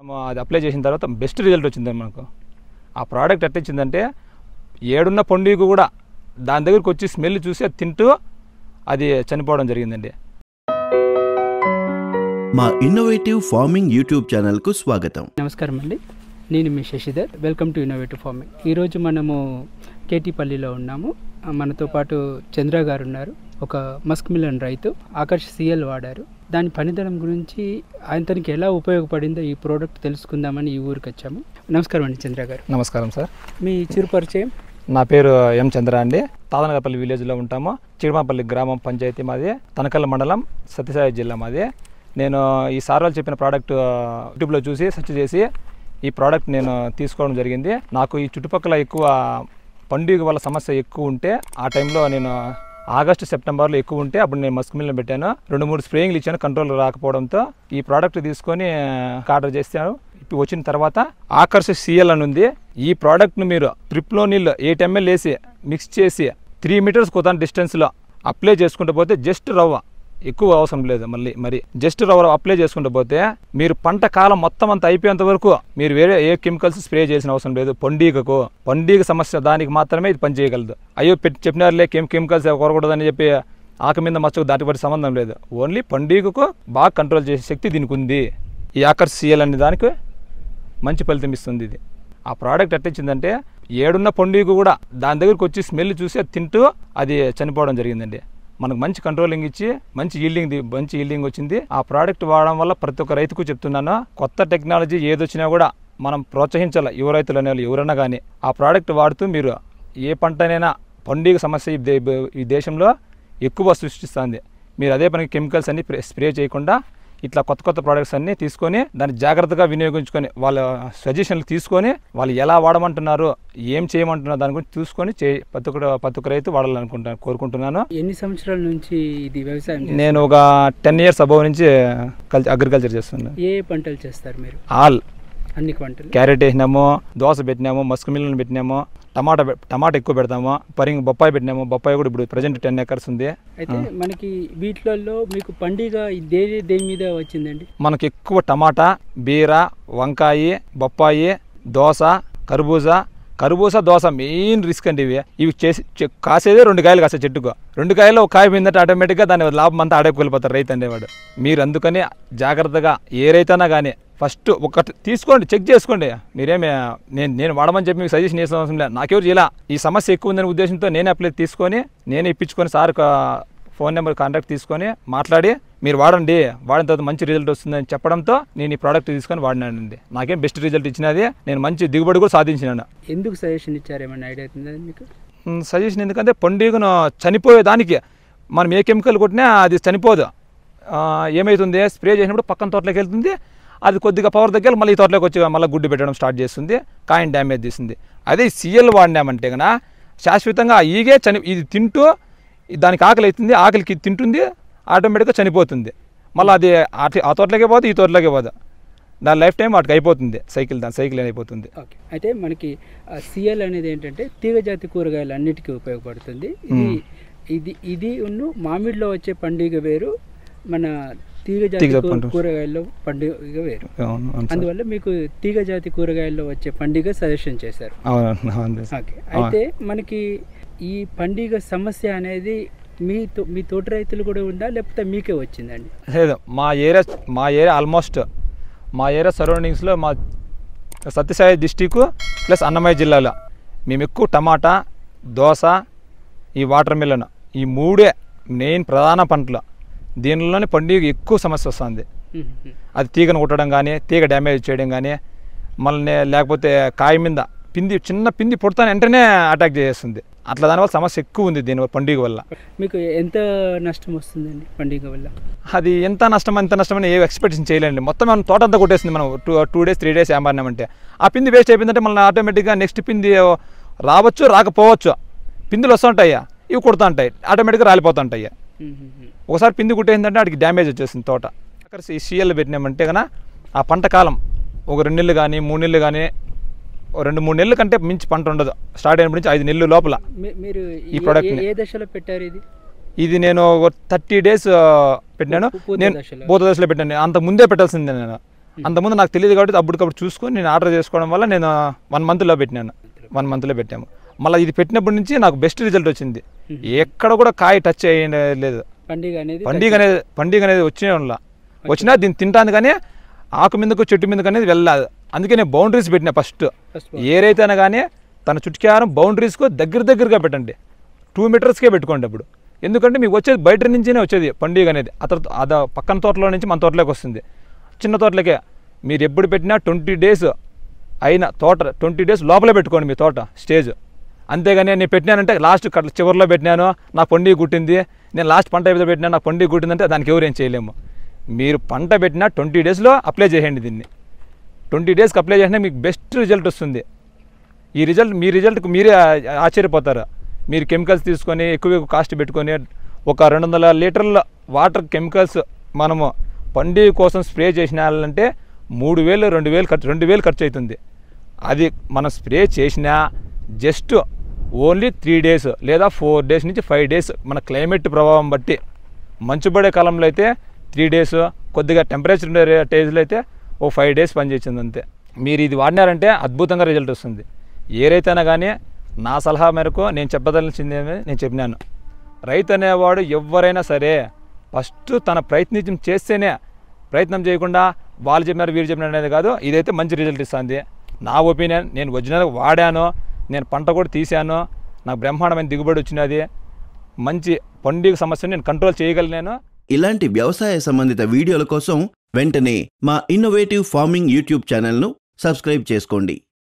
అది అప్లై చేసిన తర్వాత బెస్ట్ రిజల్ట్ వచ్చిందండి మనకు. ఆ ప్రోడక్ట్ ఎట్లా ఇచ్చిందంటే ఏడున్న పండుగ కూడా దాని దగ్గరికి వచ్చి స్మెల్ చూసి అది తింటూ అది చనిపోవడం జరిగిందండి. మా ఇన్నోవేటివ్ ఫార్మింగ్ యూట్యూబ్ ఛానల్కు స్వాగతం. నమస్కారం అండి, నేను మీ Shashidhar. Welcome to innovative farming. ఈరోజు మనము కేటీపల్లిలో ఉన్నాము. మనతో పాటు చంద్ర గారు ఉన్నారు, ఒక మస్క్ మిలన్ రైతు. ఆకర్ష్ సిఎల్ వాడారు. దాని పనితనం గురించి ఆయనకి ఎలా ఉపయోగపడిందో ఈ ప్రోడక్ట్ తెలుసుకుందామని ఈ ఊరికి వచ్చాము. నమస్కారం అండి చంద్ర గారు. నమస్కారం సార్. మీ చిరు పరిచయం? నా పేరు ఎం చంద్ర అండి. తాదనగర్పల్లి విలేజ్లో ఉంటాము. చిడమాపల్లి గ్రామం పంచాయతీ మాది, తనకల్ మండలం, సత్యసాయి జిల్లా మాది. నేను ఈ సార్ వాళ్ళు చెప్పిన ప్రోడక్ట్ యూట్యూబ్లో చూసి సెర్చ్ చేసి ఈ ప్రోడక్ట్ నేను తీసుకోవడం జరిగింది. నాకు ఈ చుట్టుపక్కల ఎక్కువ పండుగ వల్ల సమస్య ఎక్కువ ఉంటే ఆ టైంలో నేను ఆగస్టు సెప్టెంబర్లో ఎక్కువ ఉంటే అప్పుడు నేను మస్క్ మిల్ని పెట్టాను. 2-3 స్ప్రేయింగ్లు ఇచ్చాను, కంట్రోల్ రాకపోవడంతో ఈ ప్రోడక్ట్ తీసుకొని ఆర్డర్ చేస్తాను. ఇప్పుడు వచ్చిన తర్వాత ఆకర్ష్ సిఎల్ అని ఉంది. ఈ ప్రోడక్ట్ను మీరు ట్రిప్లో నీళ్ళు 8 ml వేసి మిక్స్ చేసి 3 meters కొత్త డిస్టెన్స్లో అప్లై చేసుకుంటూ పోతే జస్ట్ రవ్వ, ఎక్కువ అవసరం లేదు, మరి జస్ట్ రవ్వ అప్లై చేసుకుంటూ పోతే మీరు పంట కాలం మొత్తం అంతా అయిపోయేంత వరకు మీరు వేరే ఏ కెమికల్స్ స్ప్రే చేసిన అవసరం లేదు. పండుగ సమస్య దానికి మాత్రమే ఇది పనిచేయగలదు. అయ్యో చెప్పినారులే కెమికల్స్ కొరకూడదని చెప్పి ఆకు మీద మచ్చకు దాటిపడి సంబంధం లేదు. ఓన్లీ పండుగకు బాగా కంట్రోల్ చేసే శక్తి దీనికి ఉంది. ఈ ఆకర్ష్ సిఎల్ అనే దానికి మంచి ఫలితం ఇస్తుంది ఇది. ఆ ప్రోడక్ట్ ఎట్లా ఇచ్చిందంటే ఏడున్న పండుగ కూడా దాని దగ్గరికి వచ్చి స్మెల్ చూసి అది తింటూ అది చనిపోవడం జరిగిందండి. మనకు మంచి కంట్రోలింగ్ ఇచ్చి మంచి ఈల్డింగ్ వచ్చింది. ఆ ప్రోడక్ట్ వాడడం వల్ల ప్రతి ఒక్క రైతుకు చెప్తున్నాను, కొత్త టెక్నాలజీ ఏదొచ్చినా కూడా మనం ప్రోత్సహించాలి. యువ రైతులు అనేవాళ్ళు ఎవరన్నా కానీ ఆ ప్రోడక్ట్ వాడుతూ మీరు ఏ పంటనైనా పండుగ సమస్య ఈ దేశంలో ఎక్కువ సృష్టిస్తుంది. మీరు అదే పనికి కెమికల్స్ అన్ని స్ప్రే చేయకుండా ఇట్లా కొత్త ప్రోడక్ట్స్ అన్నీ తీసుకొని దాన్ని జాగ్రత్తగా వినియోగించుకొని వాళ్ళ సజెషన్లు తీసుకొని వాళ్ళు ఎలా వాడమంటున్నారు, ఏం చేయమంటున్నారు దాని గురించి చూసుకొని ప్రతి ఒక్క రైతు కోరుకుంటున్నాను. ఎన్ని సంవత్సరాల నుంచి ఇది వ్యవసాయం? నేను ఒక 10 years అబౌవ్ నుంచి అగ్రికల్చర్ చేస్తున్నాను. ఏ పంటలు చేస్తారు మీరు? ఆల్ అన్ని పంటలు. క్యారెట్ వేసినాము, దోస పెట్టినాము, మస్క్ మిలన్ పెట్టినాము, టమాటా ఎక్కువ పెడతాము, బొప్పాయి పెట్టినాము. బొప్పాయి కూడా ఇప్పుడు ప్రజెంట్ 10 acres ఉంది. అయితే మనకి వీటిలలో మీకు పండుగ దేని మీద వచ్చిందండి? మనకి ఎక్కువ టమాటా, బీర, వంకాయ, బొప్పాయి, దోస, కర్బూజా, దోస మెయిన్ రిస్క్ అండి. ఇవి చేసి కాసేదే 2 కాయలు కాసే చెట్టుకు. 2 కాయలు ఒక కాయ పోయిందంటే ఆటోమేటిక్గా దాని లాభం అంతా ఆడేపు వెళ్ళిపోతారు రైతు అనేవాడు. మీరు అందుకని జాగ్రత్తగా ఏ రైతైనా కానీ ఫస్ట్ ఒకటి తీసుకోండి, చెక్ చేసుకోండి. మీరేమే నేను వాడమని చెప్పి మీకు సజెషన్ చేసిన అవసరం లేదు. నాకెవరు చేయాల ఈ సమస్య ఎక్కువ ఉందనే ఉద్దేశంతో నేనే అప్లై తీసుకొని నేనే ఇప్పించుకొని సార్ ఫోన్ నెంబర్ కాంటాక్ట్ తీసుకొని మాట్లాడి మీరు వాడండి, వాడిన తర్వాత మంచి రిజల్ట్ వస్తుందని చెప్పడంతో నేను ఈ ప్రోడక్ట్ తీసుకొని వాడినానండి. నాకేం బెస్ట్ రిజల్ట్ ఇచ్చినది, నేను మంచి దిగుబడి కూడా సాధించినాను. ఎందుకు సజెషన్ ఇచ్చారు, ఏమన్నా ఐడియా అవుతుందా మీకు? సజెషన్ ఎందుకంటే పండుగను చనిపోయేదానికి మనం ఏ కెమికల్ కొట్టినా అది చనిపోదు. ఏమవుతుంది, స్ప్రే చేసినప్పుడు పక్కన తోటలోకి వెళ్తుంది, అది కొద్దిగా పవర్ దగ్గర మళ్ళీ ఈ తోటలోకి వచ్చి మళ్ళీ గుడ్డు పెట్టడం స్టార్ట్ చేస్తుంది, కాయని డ్యామేజ్ చేస్తుంది. అదే సిఎల్ వాడినామంటే కన్నా శాశ్వతంగా ఈగే ఇది తింటూ దానికి ఆకలి అవుతుంది, ఆకలికి తింటుంది, ఆటోమేటిక్గా చనిపోతుంది. మళ్ళీ అది ఆ తోటలోకే పోదు, ఈ తోటలోకే పోదు, దాని లైఫ్ టైం వాటికి అయిపోతుంది, దాని సైకిల్ అయిపోతుంది. ఓకే, అయితే మనకి సిఎల్ అనేది ఏంటంటే తీగజాతి కూరగాయలు అన్నిటికీ ఉపయోగపడుతుంది. ఇది మామిడిలో వచ్చే పండుగ వేరు, మన తీగజాతి కూరగాయల్లో పండుగ వేరు. అందువల్ల మీకు తీగజాతి కూరగాయల్లో వచ్చే పండుగ సజెషన్ చేశారు. ఓకే, అయితే మనకి ఈ పండుగ సమస్య అనేది మీ తోట రైతులు కూడా ఉందా, లేకపోతే మీకే వచ్చిందండి? లేదు, మా ఏరియా ఆల్మోస్ట్ మా ఏరియా సరౌండింగ్స్లో మా సత్యసాయి డిస్టిక్ ప్లస్ అన్నమయ్య జిల్లాలో మేము ఎక్కువ టమాటా, దోస, ఈ వాటర్ మిలన్, ఈ 3 మెయిన్ ప్రధాన పంటలు. దీనిలోనే పండుగ ఎక్కువ సమస్య వస్తుంది. అది తీగను కొట్టడం కానీ, తీగ డ్యామేజ్ చేయడం కానీ, మళ్ళీ లేకపోతే కాయ మీద చిన్న పిండి పుడతాను వెంటనే అటాక్ చేస్తుంది. అట్లా దానివల్ల సమస్య ఎక్కువ ఉంది దీని పండుగ వల్ల. మీకు ఎంత నష్టం వస్తుందండి పండుగ వల్ల? అది ఎంత నష్టమని ఏ ఎక్స్పెక్టేషన్ చేయలేండి. మొత్తం మనం తోట అంతా కొట్టేస్తుంది. మనం 2 days 3 days ఏమారినామంటే ఆ పిండి వేస్ట్ అయిపోయిందంటే మళ్ళీ ఆటోమేటిక్గా నెక్స్ట్ పిండి రావచ్చు, రాకపోవచ్చు. పిందులు వస్తుంటాయి, ఇవి కొడుతూ ఉంటాయి, ఆటోమేటిక్గా రాలిపోతుంటాయి. ఒకసారి పిండి కుట్టేసిందంటే వాటికి డ్యామేజ్ వచ్చేసింది తోట. అక్కడ ఈ సిఎల్ పెట్టినామంటే కన్నా ఆ పంట కాలం ఒక 2 నెలలు కానీ 3 నెలలు కానీ 2-3 నెలల కంటే మించి పంట ఉండదు. స్టార్ట్ అయినప్పటి నుంచి 5 నెలల లోపల మీరు ఈ ప్రోడక్ట్ ఏ దశలో పెట్టారు ఇది? నేను 30 days పెట్టినాను. నేను పూత దశలో పెట్టాను. అంత ముందే పెట్టాల్సిందే. నేను అంతకుముందు నాకు తెలియదు కాబట్టి అప్పటికప్పుడు చూసుకొని నేను ఆర్డర్ చేసుకోవడం వల్ల నేను 1 మంత్లో పెట్టినాను. 1 మంత్లో పెట్టాము. మళ్ళీ ఇది పెట్టినప్పటి నుంచి నాకు బెస్ట్ రిజల్ట్ వచ్చింది. ఎక్కడ కూడా కాయ టచ్ అయ్యలేదు. పండుగ అనేది వచ్చినా దీన్ని తింటాను కానీ ఆకు మీదకు చెట్టు మీదకు అనేది వెళ్ళాలి. అందుకే నేను బౌండరీస్ పెట్టినా ఫస్ట్. ఏరైతేనా కానీ తన చుట్టుకారం బౌండరీస్కు దగ్గరగా పెట్టండి. 2 మీటర్స్కే పెట్టుకోండి. అప్పుడు ఎందుకంటే మీకు వచ్చేది బయట నుంచినే వచ్చేది పండుగ అనేది. అతను పక్కన తోటలో నుంచి మన తోటలోకి వస్తుంది. చిన్న తోటలకే మీరు ఎప్పుడు పెట్టినా 20 డేస్ అయిన తోట 20 డేస్ లోపలే పెట్టుకోండి మీ తోట స్టేజ్. అంతేగాని నేను పెట్టినానంటే లాస్ట్ చివరిలో పెట్టినాను నాకు పండుగ గుట్టింది, నేను లాస్ట్ పంట అయిపోతే పెట్టినా నాకు పండుగ గుట్టిందంటే దానికి ఎవరేం చేయలేము. మీరు పంట పెట్టినా 20 డేస్లో అప్లై చేయండి. దీన్ని 20 డేస్కి అప్లై చేసినా మీకు బెస్ట్ రిజల్ట్ వస్తుంది. మీ రిజల్ట్కి మీరే ఆశ్చర్యపోతారు. మీరు కెమికల్స్ తీసుకొని ఎక్కువ కాస్ట్ పెట్టుకొని ఒక 200 లీటర్ల వాటర్ కెమికల్స్ మనము పండుగ కోసం స్ప్రే చేసినాలంటే 3,000 2,000 ఖర్చు అవుతుంది. అది మనం స్ప్రే చేసినా జస్ట్ ఓన్లీ 3 డేస్ లేదా 4 డేస్ నుంచి 5 డేస్ మన క్లైమేట్ ప్రభావం బట్టి. మంచు పడే కాలంలో అయితే 3 డేస్, కొద్దిగా టెంపరేచర్ ఉండే స్టేజ్లో అయితే 5 డేస్ పనిచేసింది అంతే. మీరు ఇది వాడినారంటే అద్భుతంగా రిజల్ట్ వస్తుంది. ఏరైతేనా కానీ నా సలహా మేరకు నేను చెప్పదలిచింది నేను చెప్పినాను. రైతు అనేవాడు ఎవరైనా సరే ఫస్ట్ తన ప్రయత్నం చేస్తేనే, ప్రయత్నం చేయకుండా వాళ్ళు చెప్పినారు వీరు చెప్పినారు అనేది కాదు. ఇదైతే మంచి రిజల్ట్ ఇస్తుంది నా ఒపీనియన్. నేను ఒరిజినల్గా వాడాను, నేను పంట కూడా తీశాను, నాకు బ్రహ్మాండమైన దిగుబడి వచ్చినది. మంచి పండుగ సమస్యను నేను కంట్రోల్ చేయగలిగాను. ఇలాంటి వ్యవసాయ సంబంధిత వీడియోల కోసం వెంటనే మా ఇన్నోవేటివ్ ఫార్మింగ్ యూట్యూబ్ ఛానల్ను సబ్స్క్రైబ్ చేసుకోండి.